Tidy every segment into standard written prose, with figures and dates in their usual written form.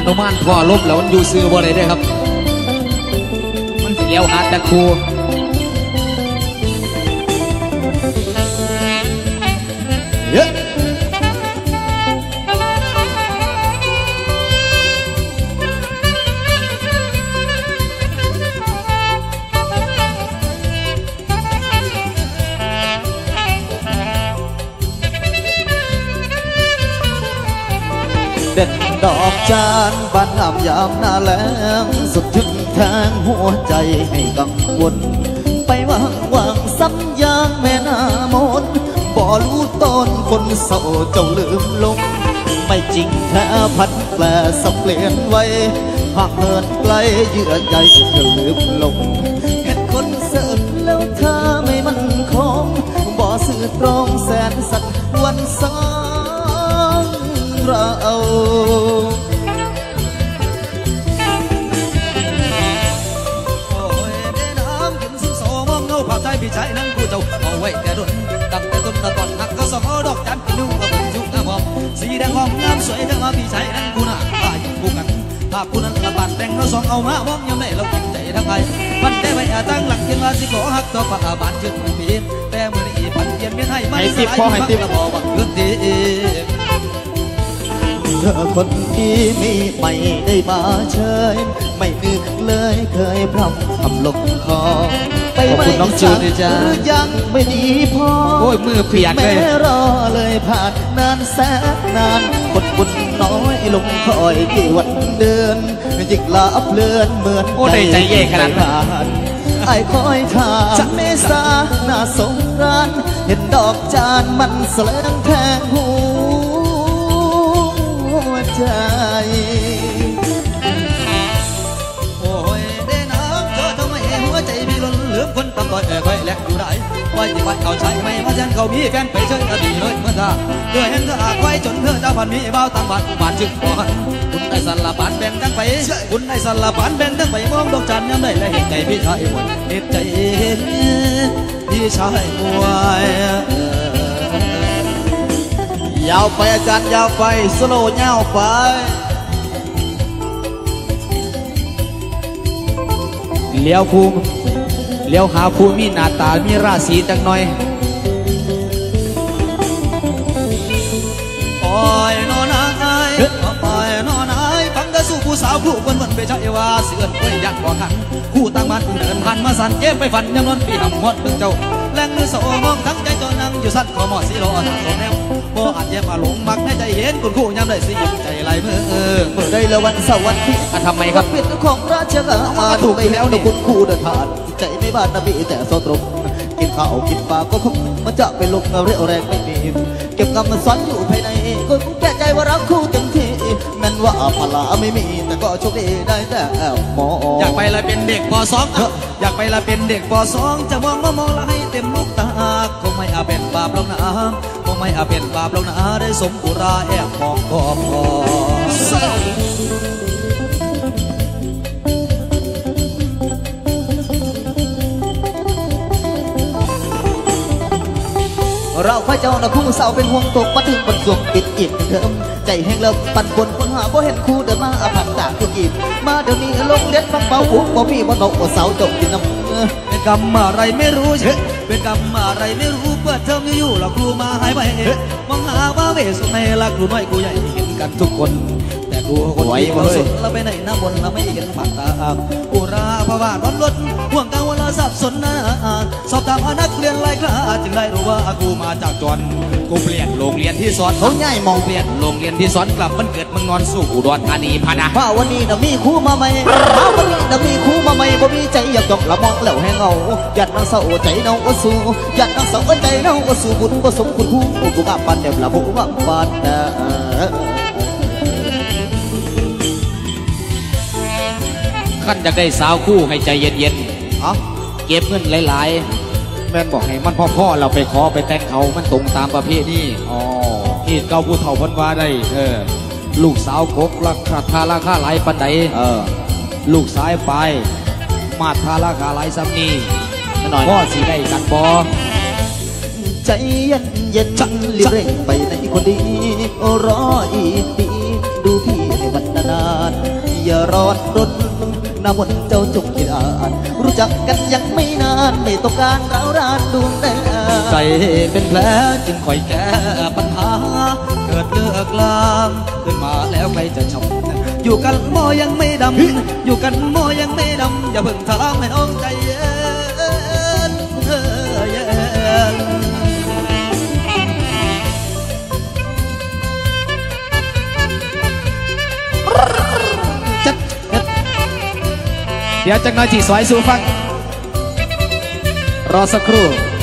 นุมานพ่อลบแล้วมันอยู่ซื้อบ่ได้ได้ครับมันเลี้ยวหาแต่ครูเยอะเด็ดดอกจานบานงามยามหน้าแล้งสุดถึงทางหัวใจให้กังวลไปวางซ้ำยางแม่นามนบ่รู้ต้นคนเศร้าเจ้าลืมลงไม่จริงแท้พัดแปลสับเปลี่ยนไว้หากเหินไกลเยื่อใยเธอลืมลงเห็นคนเสิร์ฟแล้วเธอไม่มั่นคงบ่สื่อตรงแสนสักวันสองเราภาพใจพี่ชายนั่งกูเจ้าเอาไว้แต่ดนตั้งแต่ต้นตะตอนหักก็สองดอกจันทร์นุ่งกระผมจุกกระบอกสีแดงหอมงามสวยจังว่าพี่ชายนั่งกูน่ะตายคู่กันภาพกูนั้นละบาดแต่งเราสองเอามามองยังไงเรากินใจทั้งไงมันได้ไว้ตั้งหลักเพียงว่าสิขอหักต่อฝ่าบานจึงไม่มีแต่เมื่อนี้พันเปลี่ยนเปลี่ยนให้ไม่สลายมันกระบอกบังเกิดดีเธอคนที่มีไม่ได้มาเชยไม่นึกเลยเคยพร่ำคำลงคอไปไม่สั่งยังไม่ดีพอโอ้ยมือเปียกเลยแม่รอเลยผ่านนานแสนนานคนบุญน้อยลงคอยกี่วันเดือนจิกลาเลื่อนเหมือนโอ้ได้ใจเย่ขนาดนั้นไอ้คอยถามเมษาหน้าสงกรานต์เห็นดอกจานมันแสลงแทงหัวใจโอ้ยเด้น้ำเธอทำไมหัวใจพี่ล้นเหลือคนตำต่อยค่อยแหลกอยู่ได้ไว้ที่ไว้เอาใช้ไม่มาแทนเขามีแฟนไปเชิญอดีเลยเมื่อท่าเธอเห็นเธออาไว้จนเธอจะพันมีเบาตั้งบัตรบาดจึงก่อนคุณได้สารพัดแบ่งทั้งไปคุณได้สารพัดแบ่งทั้งไปมองดอกจันทร์ย้ำได้และเห็นใจพี่ชายหมดเห็นใจพี่ชายมวยยาวไปอาจารย์ยาวไปสโลว์ยาวไปเลี้ยวภูมิเลี้ยวหาภูมิมีหน้าตามีราศีจังหน่อยโอ้ยนอนนายโอ้ยนอนนายฟังแต่สู้ผู้สาวผู้คนมันไปใช่ว่าเสื่อนไว้ยักก่อขันคู่ตั้งมันเดินผ่านมาสั่นเจ็บไปฝันยังนอนปีหำหดเบิ่งเจ้าแรงมือโสมองทั้งใจจนนั่งอยู่สั้นขอหมอสีโลหน้าโซแนวบ่อาจแยบมาหลงมักในใจเห็นคนคู่ย้ำได้สิยิ้มใจไหลมือเมื่อได้ละวันเสาร์วันที่ทำไมครับเป็นของราชการถูกไปแล้วนะคุณคู่เดินผ่านใจไม่บ้านนะพี่แต่โซตรงกินข้าวกินปลาก็คงมันจะไปลงเรียวแรงไม่มีเก็บกำมันซ้อนอยู่ภายในก็แก้ใจว่ารักคู่เต็มที่แม้ว่าพลาไม่มีแต่ก็โชคดีได้แต่มองอยากไปละเป็นเด็กป.2 อยากไปละเป็นเด็กป.2 จะมองละให้เต็มลูกตาคงไม่อาเป็นบาปลงน้ำคงไม่อาเป็นบาปลงน้ำได้สมกุราแอบมองก็พอเราพระเจ้าหน้าคู่สาวเป็นห่วงตกมาถึงบรรจบปิดอิ่มเดิมใจแห้งเลิกปั่นบนคนหาบ่เห็นคู่เดินมาผักจากคือกีบมาเดี๋ยวนี้ลงเล็ดฟังเบาหัวบ่มีบ่นกสาวจบกินน้ำเป็นกรรมอะไรไม่รู้เป็นกรรมอะไรไม่รู้เปิดเทอมอยู่หลักครูมาหายไปมองหาว่าเวสุในหลักครูน้อยกูใหญ่เห็นกันทุกคนแต่กูคนที่คนสุดเราไปไหนน้ำบนเราไม่เห็นปากตาอุราภาวะร้อนรถห่วงกังวลสับสนนะสอบถามนักเรียนไรคลาจึงได้รู้ว่ากูมาจากจวนกูเปลี่ยนโรงเรียนที่สอนเขาใหญ่มองเปลี่ยนโรงเรียนที่สอนกลับมันเกิดมึงนอนสู่อุดรธานีพานะว่าวันนี้มีครูมาใหม่วันนี้มีครูมาใหม่บ่มีใจอยากจบละมองแล้วให้เงาหยัดนั่งเศร้าใจน้องสู้หยัดนั่งเศร้าใจน้องสู้บุญก็สมคุณครูกูกับปันเด็บละบุกกับปันขั้นจะได้สาวคู่ให้ใจเย็นๆเก็บเงินหลายๆแม่นบอกให้มันพ่อเราไปขอไปแต่งเขามันตรงตามประเภทนี้ที่เก่าผู้เฒ่าพันว่าได้ลูกสาวกกราคาหลายปันใดลูกสายไปมาทาราคาหลายซ้ำนี้พ่อสีได้กันบอใจเย็นรีบเร่งไปในคนดีรออีกปีดูพี่ให้วันนานร้อนรนน้ำมนต์เจ้าจุกกีฬารู้จักกันยังไม่นานไม่ต้องการร้าวรานดวงแดงใจเป็นแผลจึงคอยแก้ปัญหาเกิดเลือกลางขึ้นมาแล้วใครจะชมอยู่กันหมอยังไม่ดำอยู่กันหมอยังไม่ดำอย่าเพิ่งทำให้น้องใจเย็นเดี๋ยวจักหน่อยจีสวยสู่ฟังรอสักครู่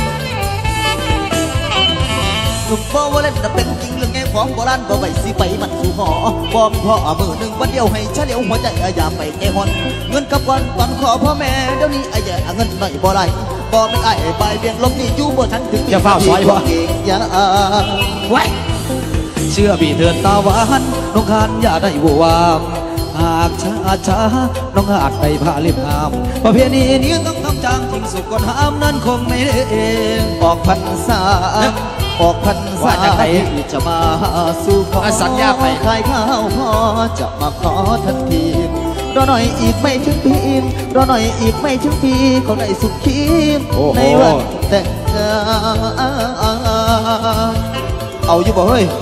หนุ่มบ่ว่าเล่นแต่เป็นจริงเรื่องไงของโบราณบ่ไหวสิไปมันสู่หอบ่มีพ่อมือหนึ่งวันเดียวให้เฉลียวหัวใจอย่าไปแก่ฮอนเงินกับวันตอนขอพ่อแม่เดี๋ยวนี้ไอ้แย่เงินหน่อยบ่ไรบ่เป็นไอ้ใบเบี่ยงลมนี่อยู่บ่ทันถึงอย่าเฝ้าซอยบ่อย่าไว้เชื่อพี่เถิดตาหวานน้องคานอย่าได้บวมหากช้าน้องอาจไปพาเลียบหามประเพณีนี้ต้องทำจางทิ้งสุกก่อนห้ามนั้นคงไม่ได้เองออกพรรษาออกพรรษาที่จะมาสู่ขอสัญญาไปขายข้าวพอจะมาขอทันทีรอหน่อยอีกไม่ถึงปีรอหน่อยอีกไม่ถึงปีก็ได้สุขีในวันแต่งงานเอาอยู่บ่เฮ้ย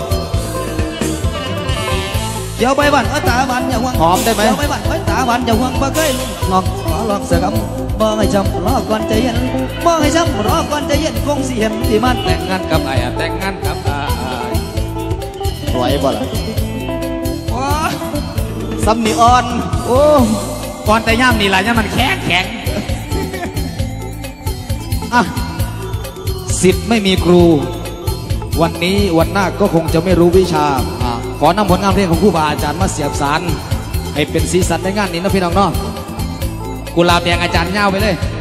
เดี๋ยวไปบ้านตาบ้านอย่าห่วงหอมได้ไหมเดี๋ยวไปบ้านตาบ้านอย่าห่วงบ่เคยงอกขอลองเสือกำบ่ให้จำรอก่อนใจเย็นบ่ให้จำรอก่อนใจเย็นคงสิเห็นที่มันแต่งงานกับไอ้แต่งงานกับไอ้ไหวบ่ล่ะซ้ำนี่อ่อนโอ้ก่อนแต่ย่ำนี่ล่ะย่ำมันแข็งอ่ะ10ไม่มีครูวันนี้วันหน้าก็คงจะไม่รู้วิชาขอนำผลงานเพลงของครูบาอาจารย์มาเสียบสารให้เป็นสีสันในงานนี้นะพี่น้องเนาะกุหลาบแดงอาจารย์เงาไปเลย